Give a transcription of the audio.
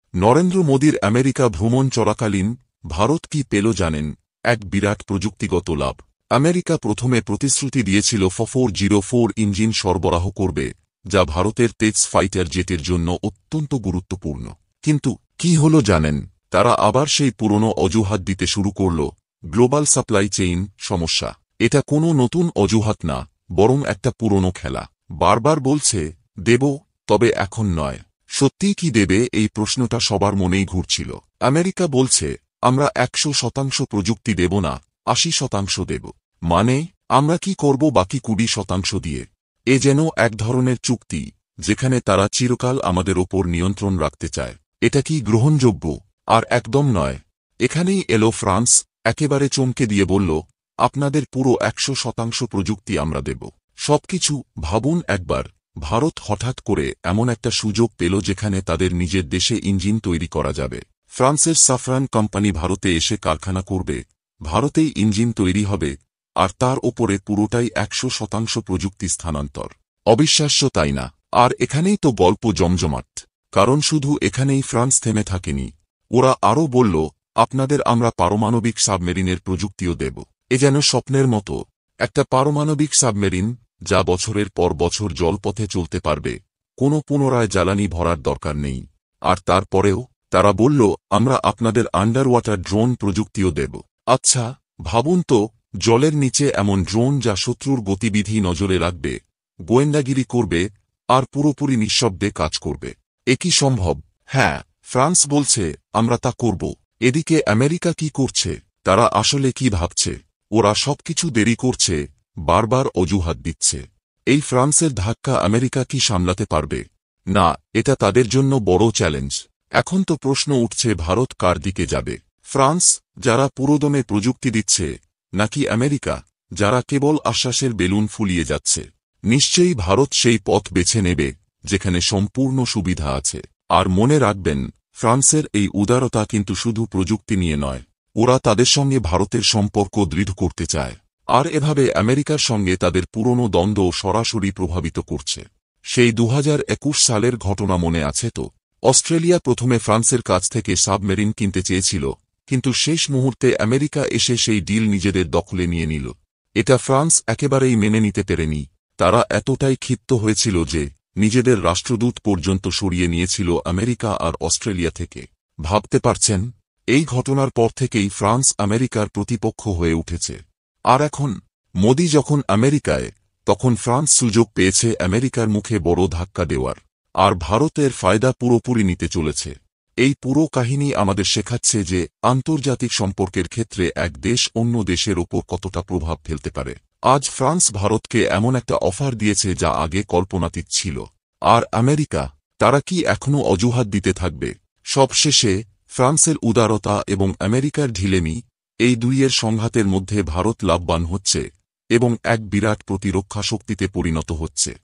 নরেন্দ্র মোদীর আমেরিকা ভ্রমণ চলাকালীন ভারত কি পেল জানেন? এক বিরাট প্রযুক্তিগত লাভ। আমেরিকা প্রথমে প্রতিশ্রুতি দিয়েছিল F404 ইঞ্জিন সরবরাহ করবে, যা ভারতের তেজ ফাইটার জেটের জন্য অত্যন্ত গুরুত্বপূর্ণ। কিন্তু কি হল জানেন? তারা আবার সেই পুরনো অজুহাত দিতে শুরু করল, গ্লোবাল সাপ্লাই চেইন সমস্যা। এটা কোনো নতুন অজুহাত না, বরং একটা পুরনো খেলা। বারবার বলছে দেব, তবে এখন নয়। সত্যিই কি দেবে, এই প্রশ্নটা সবার মনেই ঘুরছিল। আমেরিকা বলছে আমরা 100% প্রযুক্তি দেব না, 80% দেব। মানে আমরা কি করব বাকি 20% দিয়ে? এ যেন এক ধরনের চুক্তি, যেখানে তারা চিরকাল আমাদের ওপর নিয়ন্ত্রণ রাখতে চায়। এটা কি গ্রহণযোগ্য? আর একদম নয়। এখানেই এলো ফ্রান্স, একেবারে চমকে দিয়ে বলল আপনাদের পুরো 100% প্রযুক্তি আমরা দেব। সবকিছু ভাবুন একবার, ভারত হঠাৎ করে এমন একটা সুযোগ পেল যেখানে তাদের নিজের দেশে ইঞ্জিন তৈরি করা যাবে। ফ্রান্সের সাফরান কোম্পানি ভারতে এসে কারখানা করবে, ভারতেই ইঞ্জিন তৈরি হবে, আর তার ওপরে পুরোটাই 100% প্রযুক্তি স্থানান্তর। অবিশ্বাস্য, তাই না? আর এখানেই তো গল্প জমজমাট। কারণ শুধু এখানেই ফ্রান্স থেমে থাকেনি। ওরা আরও বলল আপনাদের আমরা পারমাণবিক সাবমেরিনের প্রযুক্তিও দেব। এ যেন স্বপ্নের মতো। একটা পারমাণবিক সাবমেরিন, যা বছরের পর বছর জলপথে চলতে পারবে, কোনো পুনরায় জ্বালানি ভরার দরকার নেই। আর তারপরেও তারা বলল আমরা আপনাদের আন্ডার ওয়াটার ড্রোন প্রযুক্তিও দেব। আচ্ছা ভাবুন তো, জলের নিচে এমন ড্রোন যা শত্রুর গতিবিধি নজরে রাখবে, গোয়েন্দাগিরি করবে, আর পুরোপুরি নিঃশব্দে কাজ করবে। এ কি সম্ভব? হ্যাঁ, ফ্রান্স বলছে আমরা তা করব। এদিকে আমেরিকা কি করছে? তারা আসলে কি ভাবছে? ওরা সবকিছু দেরি করছে, বারবার অজুহাত দিচ্ছে। এই ফ্রান্সের ধাক্কা আমেরিকা কি সামলাতে পারবে? না, এটা তাদের জন্য বড় চ্যালেঞ্জ। এখন তো প্রশ্ন উঠছে ভারত কার দিকে যাবে? ফ্রান্স, যারা পুরোদমে প্রযুক্তি দিচ্ছে, নাকি আমেরিকা, যারা কেবল আশ্বাসের বেলুন ফুলিয়ে যাচ্ছে? নিশ্চয়ই ভারত সেই পথ বেছে নেবে যেখানে সম্পূর্ণ সুবিধা আছে। আর মনে রাখবেন, ফ্রান্সের এই উদারতা কিন্তু শুধু প্রযুক্তি নিয়ে নয়। ওরা তাদের সঙ্গে ভারতের সম্পর্ক দৃঢ় করতে চায়, আর এভাবে আমেরিকার সঙ্গে তাদের পুরনো দ্বন্দ্ব সরাসরি প্রভাবিত করছে। সেই 2021 সালের ঘটনা মনে আছে তো? অস্ট্রেলিয়া প্রথমে ফ্রান্সের কাছ থেকে সাবমেরিন কিনতে চেয়েছিল, কিন্তু শেষ মুহূর্তে আমেরিকা এসে সেই ডিল নিজেদের দখলে নিয়ে নিল। এটা ফ্রান্স একেবারেই মেনে নিতে পারেনি। তারা এতটাই ক্ষিপ্ত হয়েছিল যে নিজেদের রাষ্ট্রদূত পর্যন্ত সরিয়ে নিয়েছিল আমেরিকা আর অস্ট্রেলিয়া থেকে। ভাবতে পারছেন? এই ঘটনার পর থেকেই ফ্রান্স আমেরিকার প্রতিপক্ষ হয়ে উঠেছে। আর এখন মোদি যখন আমেরিকায়, তখন ফ্রান্স সুযোগ পেয়েছে আমেরিকার মুখে বড় ধাক্কা দেওয়ার। আর ভারতের ফায়দা পুরোপুরি নিতে চলেছে। এই পুরো কাহিনী আমাদের শেখাচ্ছে যে আন্তর্জাতিক সম্পর্কের ক্ষেত্রে এক দেশ অন্য দেশের ওপর কতটা প্রভাব ফেলতে পারে। আজ ফ্রান্স ভারতকে এমন একটা অফার দিয়েছে যা আগে কল্পনাতীত ছিল। আর আমেরিকা, তারা কি এখনও অজুহাত দিতে থাকবে? সবশেষে ফ্রান্সের উদারতা এবং আমেরিকার ঢিলেমি, এই দুইয়ের সংঘাতের মধ্যে ভারত লাভবান হচ্ছে এবং এক বিরাট প্রতিরক্ষা শক্তিতে পরিণত হচ্ছে।